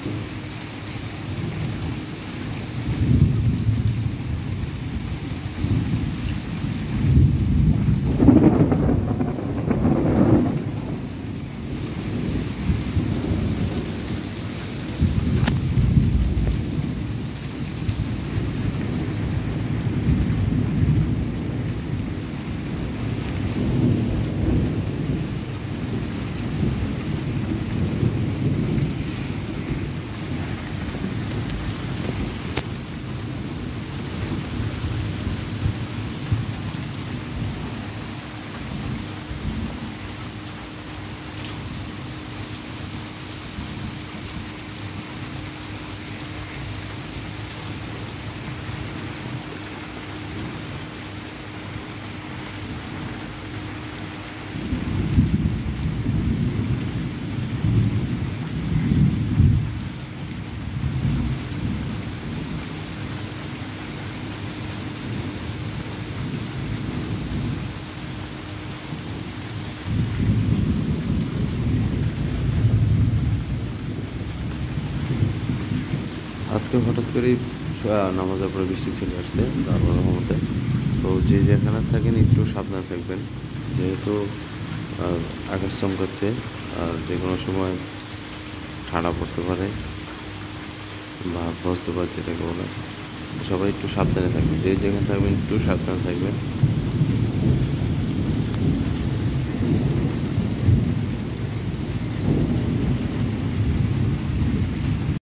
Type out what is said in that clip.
আজকে হঠাৎ করেই নামাজের পরে বৃষ্টি চলে আসছে আল্লাহর রহমতে। তো যে যেখানে থাকেন একটু সাবধান থাকবেন, যেহেতু আকাশ চমকাচ্ছে আর যে কোনো সময় ঠান্ডা পড়তে পারে বা বজ্রপাত যেটাকে বলে। সবাই একটু সাবধানে থাকবেন, যে যেখানে থাকবেন একটু সাবধানে থাকবেন।